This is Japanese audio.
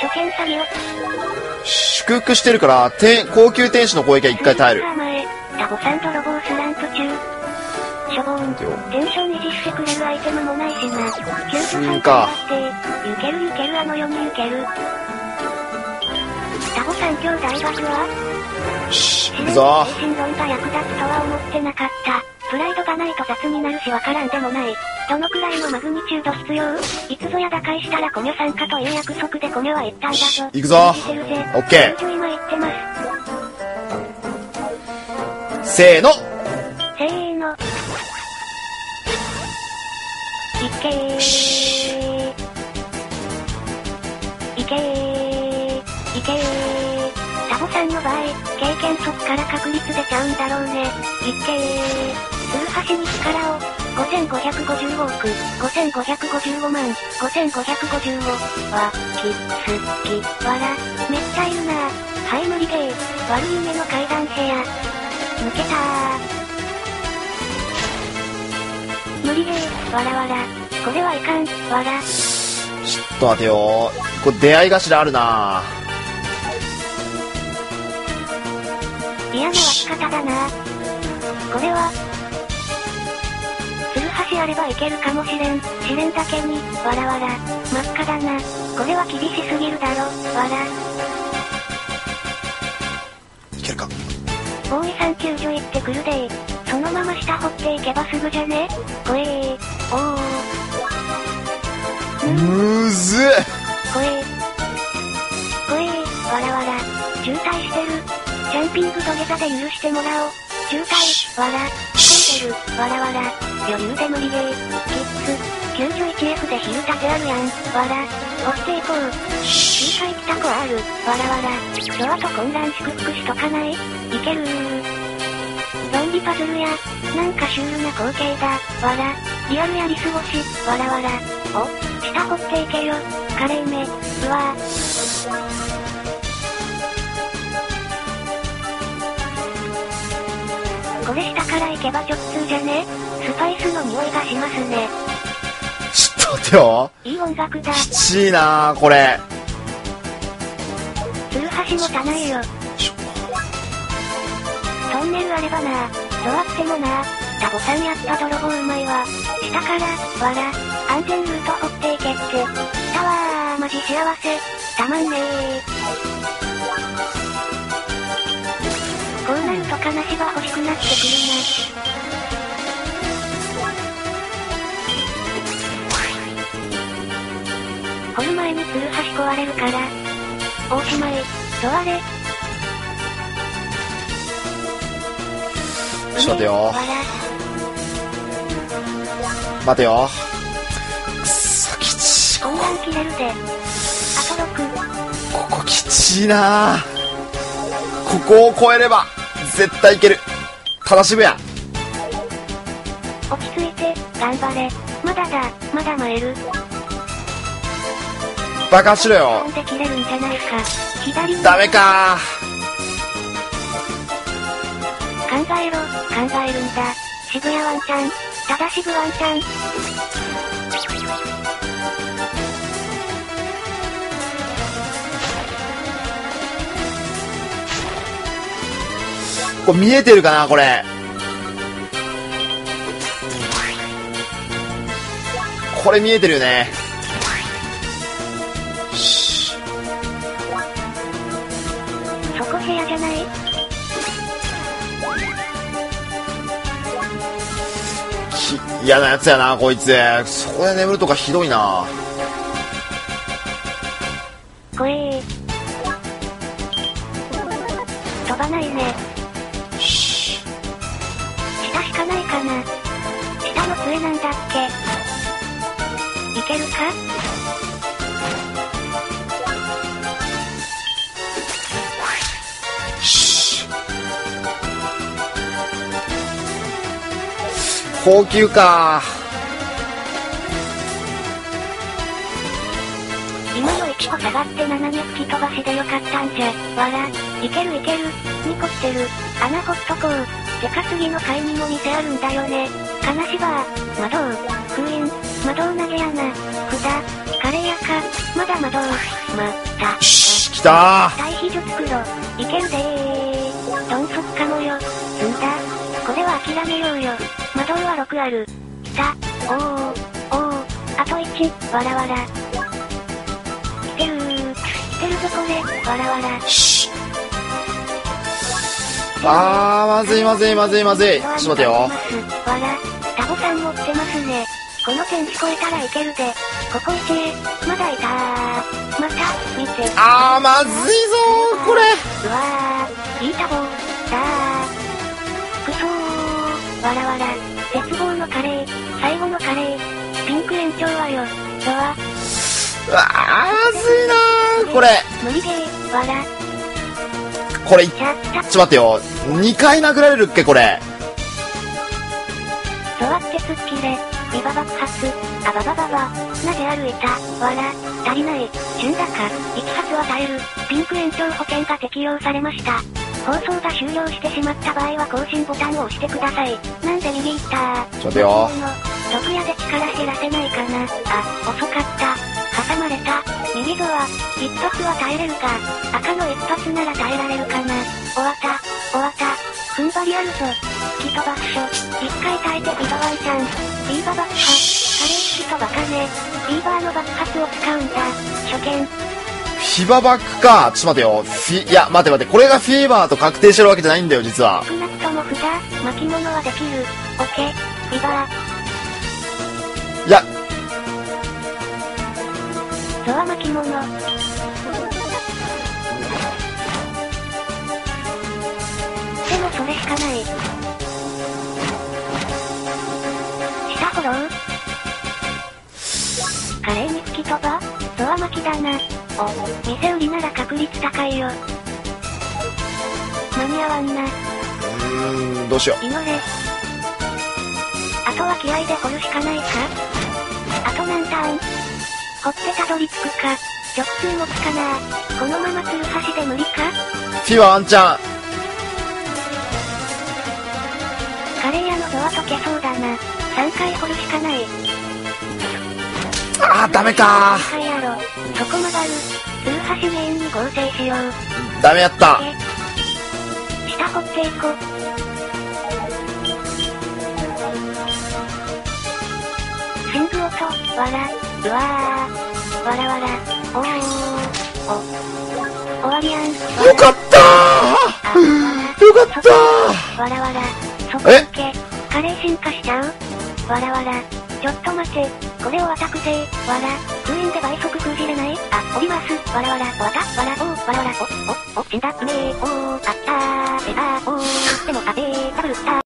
初見詐欺を。 祝福してるから、高級天使の攻撃は一回耐える。 タゴさん泥棒スランプ中。しょぼーん。テンション維持してくれるアイテムもないしな。救助さんか。ゆけるゆけるあの世にゆける。タゴさん今日大学は行くぞ。 精神論が役立つとは思ってなかった。プライドがないと雑になるしわからんでもない。どのくらいのマグニチュード必要？いつぞや打開したらコミョ参加という約束でコミョは言ったんだぞ。 行くぞ。オッケー。今言ってます。 せーの。 せーの。いけー。いけー。いけー。タゴさんの場合、経験則から確率出ちゃうんだろうね。いけー。ツルハシに力を。5555億、5555万、5555は、わら、めっちゃいるな。はい、無理ゲー。悪い夢の階段部屋。抜けたー。無理ゲー、わらわら。これはいかん、わら。 ちょっと待てよ。これ出会い頭あるな。 嫌な湧き方だな。これは、橋あればいけるかもしれん。試練だけに、わらわら。真っ赤だな。これは厳しすぎるだろ、わら。 いけるか。 ボーイさん救助行ってくるでー。そのまま下掘っていけばすぐじゃね？こえー。おー。 むずっ。 こえー。こえー。わらわら。渋滞してる。ジャンピング土下座で許してもらおう。渋滞、わら。混んでる、わらわら。余裕で無理ゲー。キッズ。91F でヒル立てあるやん。わら。押していこう。周回来た子ある。わらわら。ドアと混乱祝福しとかない？いけるー。論理パズルや。なんかシュールな光景だ。わら。リアルやり過ごし。わらわら。お、下掘っていけよ。カレー目。うわー。これ下から行けば直通じゃね？スパイスの匂いがしますね。 ちょっと待てよ。 いい音楽だ。 きちいなー、これ。 ツルハシの棚へよ。トンネルあればな。どうあってもな。タボさんやった泥棒うまいわ。下から、わら。安全ルート掘っていけって。下はマジ幸せ。たまんねー。こうなると金縛欲しくなってくるな。掘る前にツルハシ壊れるから。おしまい。どあれ。 ちょっと待てよ。待てよ。くそ、きちい。 混乱切れるで。あと6。 ここきちいなー。ここを越えれば絶対いける。ただ渋谷。 落ち着いて頑張れ。まだだ、まだ参る。 バカしろよ。 で切れるんじゃないか。左にダメかー。考えろ、考えるんだ。渋谷ワンチャン。ただ渋ワンチャン。 これ見えてるかなこれ。これ見えてるよね。 そこ部屋じゃない？ 嫌なやつやなこいつ。そこで眠るとかひどいな。 怖え。飛ばないね。下しかないかな。下の杖なんだっけ。いけるか？ 高級か。 今の1個下がって7に吹き飛ばしでよかったんじゃ。わら。いけるいける。2個来てる。穴掘っとこう。てか次の回にも店あるんだよね。金縛、魔導、封印、魔導投げ穴、札、 カレー屋か。まだまどう。また。 来たー。 対比術黒。いけるでー。ドンソクかもよ。積んだ。これは諦めようよ。魔導は6ある。来た。おー。あと1。わらわら。来てるー。来てるぞこれ。わらわら。 まずい。ちょっと待てよ。 わら。タボさん持ってますね。この点超えたらいけるで。ここ1へ。まだいたー。また、見て。 まずいぞー、これ。 うわー。いいタボ。だー。くそー。わらわら。絶望のカレー。最後のカレー。ピンク延長はよ。ドア。 まずいなー、これ。 無理でー。わら。 これ、ちょっと待ってよ。2回殴られるっけ、これ。 ドアって突っ切れ。ビバ爆発。あばばばば。なぜ歩いた。わら。足りない。旬だか。1発は耐える。ピンク延長保険が適用されました。放送が終了してしまった場合は更新ボタンを押してください。なんで右行ったー。 ちょっとよ。 毒矢で力減らせないかな。遅かった。挟まれた。右ドア。一発は耐えれるか。赤の一発なら耐えられるかな。終わった。踏ん張りあるぞ。吹き飛ばすしょ。一回耐えてビバワンちゃん。ビーバ爆破。カレー吹き飛ばかね。ビーバーの爆発を使うんだ。初見。 フィババックか。ちょっと待てよ。いや、待て。これがフィーバーと確定してるわけじゃないんだよ、実は。 少なくとも札。巻物はできる。オッケー。フィバー。 いや。 ゾア巻物。でもそれしかない。下フォロー。カレーに吹き飛ば。ゾア巻きだな。店売りなら確率高いよ。間に合わんな。 どうしよう。 祈れ。あとは気合で掘るしかないか。あと何ターン。掘ってたどり着くか。直通持つかな。このままツルハシで無理か。 フィバワンチャン。 カレー屋のドア解けそうだな。3回掘るしかない。 ダメかー。やろ。そこ曲がる。ツルハシメインに合成しよう。 ダメやった。 下掘っていこ。シングオト、わら、うわー、わらわら、終わりやん。 よかったー。よかったー。 わらわら、そこだけ、カレー進化しちゃう。わらわら、ちょっと待て、これをアタクぜー。わら、封印で倍速封じれない。降ります。わらわら、わた、わら、わらわら、死んだ、ねー、あったー、でも、ダブルスター。